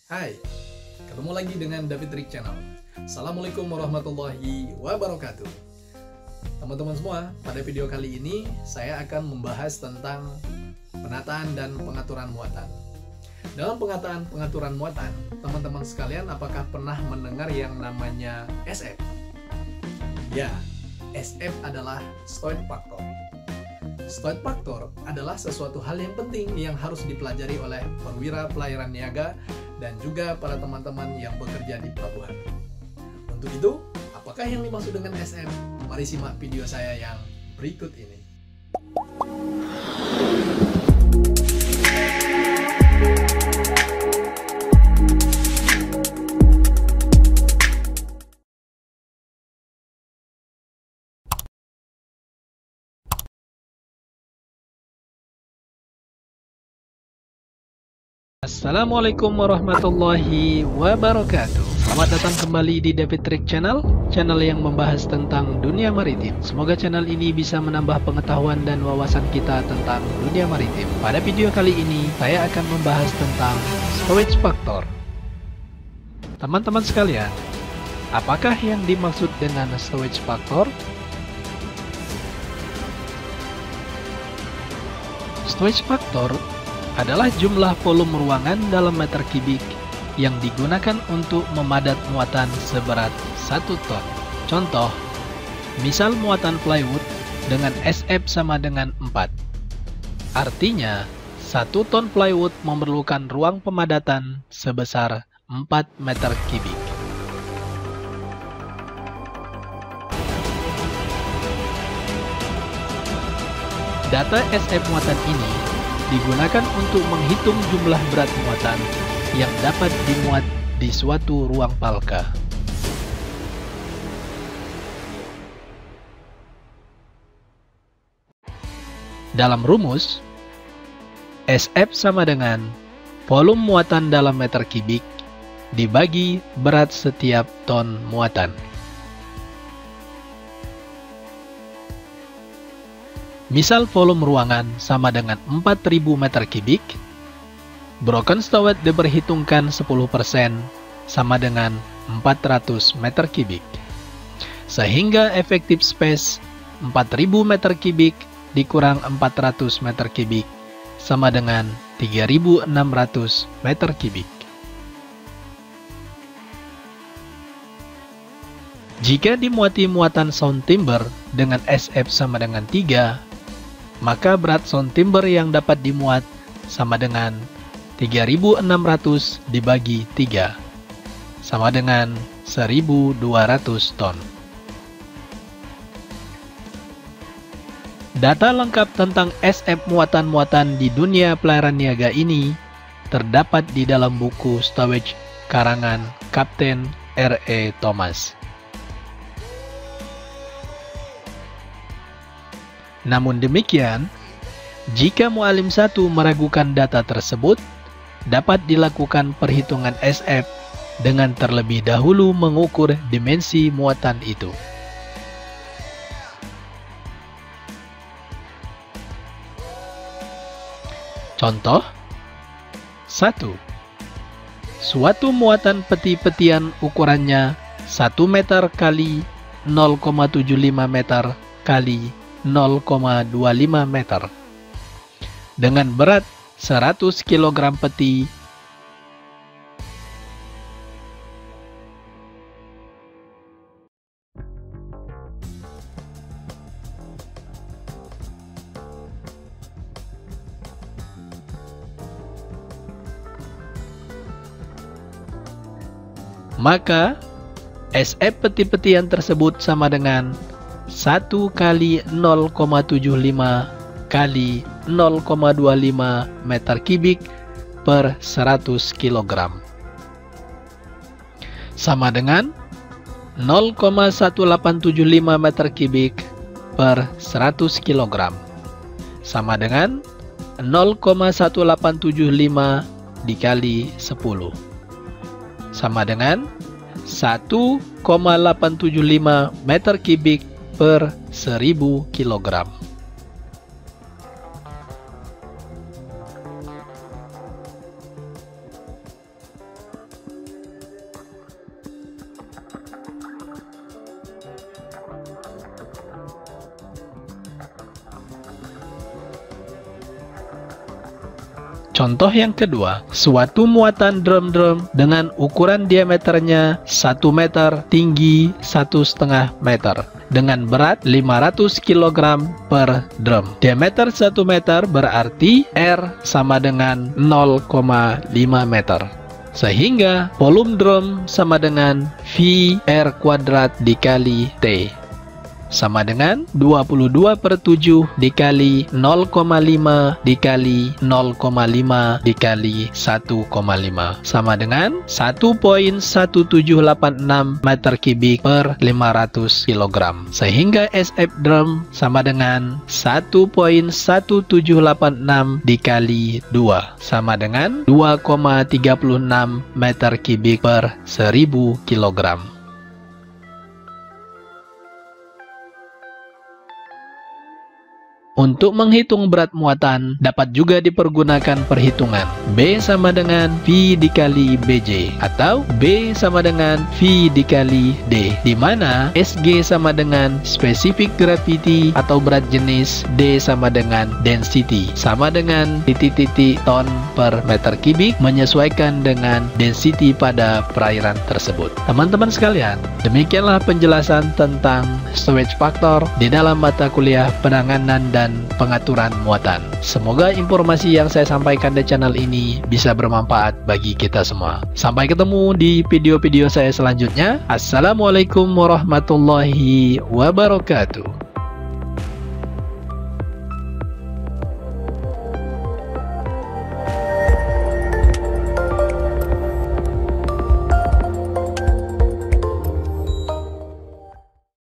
Hai, ketemu lagi dengan David Rick Channel. Assalamualaikum warahmatullahi wabarakatuh. Teman-teman semua, pada video kali ini saya akan membahas tentang penataan dan pengaturan muatan. Dalam pengaturan muatan, teman-teman sekalian apakah pernah mendengar yang namanya SF? Ya, SF adalah Stoid Factor. Stoid Factor adalah sesuatu hal yang penting yang harus dipelajari oleh perwira pelayaran niaga dan juga para teman-teman yang bekerja di pelabuhan. Untuk itu, apakah yang dimaksud dengan SF? Mari simak video saya yang berikut ini. Assalamualaikum warahmatullahi wabarakatuh. Selamat datang kembali di David Rick Channel, channel yang membahas tentang dunia maritim. Semoga channel ini bisa menambah pengetahuan dan wawasan kita tentang dunia maritim. Pada video kali ini, saya akan membahas tentang Stowage Factor. Teman-teman sekalian, apakah yang dimaksud dengan Stowage Factor? Stowage Factor adalah jumlah volume ruangan dalam meter kubik yang digunakan untuk memadat muatan seberat 1 ton. Contoh, misal muatan plywood dengan SF sama dengan 4. Artinya, 1 ton plywood memerlukan ruang pemadatan sebesar 4 meter kubik. Data SF muatan ini digunakan untuk menghitung jumlah berat muatan yang dapat dimuat di suatu ruang palka. Dalam rumus, SF sama dengan volume muatan dalam meter kubik dibagi berat setiap ton muatan. Misal volume ruangan sama dengan 4000 meter kubik, broken stowage diperhitungkan 10% sama dengan 400 meter kubik. Sehingga efektif space 4000 meter kubik dikurang 400 meter kubik sama dengan 3600 meter kubik. Jika dimuati muatan sound timber dengan SF sama dengan 3, maka berat sound timber yang dapat dimuat sama dengan 3600 dibagi 3, sama dengan 1200 ton. Data lengkap tentang SF muatan-muatan di dunia pelayaran niaga ini terdapat di dalam buku Stowage karangan Kapten R.E. Thomas. Namun demikian, jika mualim 1 meragukan data tersebut, dapat dilakukan perhitungan SF dengan terlebih dahulu mengukur dimensi muatan itu. Contoh 1. Suatu muatan peti-petian ukurannya 1 meter kali 0,75 meter kali 0,25 meter dengan berat 100 kg peti maka SF peti-petian tersebut sama dengan 1 kali 0,75 kali 0,25 meter kubik per 100 kg. Sama dengan 0,1875 meter kubik per 100 kg. Sama dengan 0,1875 dikali 10. Sama dengan 1,875 meter kubik per 1000 kg. Contoh yang kedua, suatu muatan drum-drum dengan ukuran diameternya 1 meter, tinggi 1,5 meter, dengan berat 500 kg per drum. Diameter 1 meter berarti R sama dengan 0,5 meter. Sehingga volume drum sama dengan V R kuadrat dikali T, sama dengan 22/7 dikali 0,5 dikali 0,5 dikali 1,5, sama dengan 1,1786 meter kubik per 500 kg. Sehingga SF drum sama dengan 1,1786 dikali 2, sama dengan 2,36 meter kubik per 1000 kg. Untuk menghitung berat muatan, dapat juga dipergunakan perhitungan B sama dengan V dikali BJ, atau B sama dengan V dikali D, di mana SG sama dengan specific gravity atau berat jenis, D sama dengan density, sama dengan titik-titik ton per meter kubik, menyesuaikan dengan density pada perairan tersebut. Teman-teman sekalian, demikianlah penjelasan tentang storage factor di dalam mata kuliah penanganan dan pengaturan muatan. Semoga informasi yang saya sampaikan di channel ini bisa bermanfaat bagi kita semua. Sampai ketemu di video-video saya selanjutnya. Assalamualaikum warahmatullahi wabarakatuh.